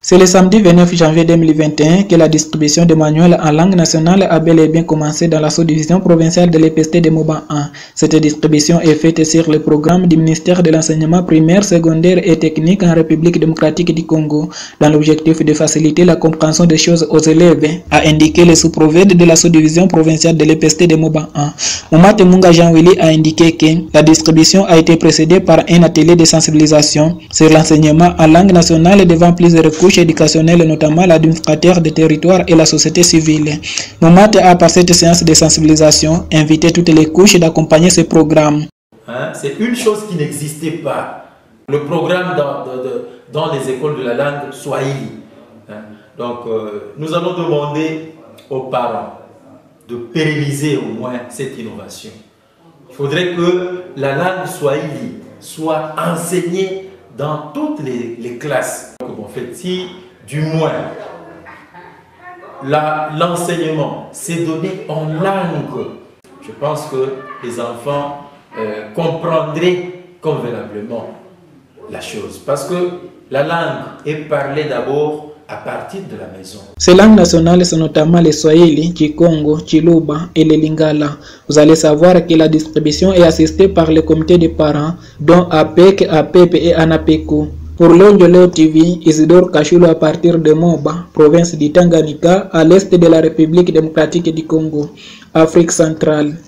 C'est le samedi 29 janvier 2021 que la distribution des manuels en langue nationale a bel et bien commencé dans la sous-division provinciale de l'EPST de Moba 1. Cette distribution est faite sur le programme du ministère de l'enseignement primaire, secondaire et technique en République démocratique du Congo, dans l'objectif de faciliter la compréhension des choses aux élèves, a indiqué le sous-prophète de la sous-division provinciale de l'EPST de Moba 1. Moumate Munga Jean-Willy a indiqué que la distribution a été précédée par un atelier de sensibilisation sur l'enseignement en langue nationale devant plusieurs couches éducationnelles, notamment l'administrateur des territoires et la société civile. Moumate a, par cette séance de sensibilisation, invité toutes les couches d'accompagner ce programme. C'est une chose qui n'existait pas. Le programme dans les écoles de la langue swahili. Donc, nous allons demander aux parents de pérenniser au moins cette innovation. Il faudrait que la langue swahili soit enseignée dans toutes les classes. Donc, en fait, si du moins l'enseignement s'est donné en langue, je pense que les enfants comprendraient convenablement la chose. Parce que la langue est parlée d'abord à partir de la maison. Ces langues nationales sont notamment le Swahili, Chikongo, Chiluba et le Lingala. Vous allez savoir que la distribution est assistée par le comité des parents, dont APEC, APEP et ANAPECO. Pour l'Onjoleo TV, Isidore Kachulo à partir de Moba, province du Tanganyika, à l'est de la République démocratique du Congo, Afrique centrale.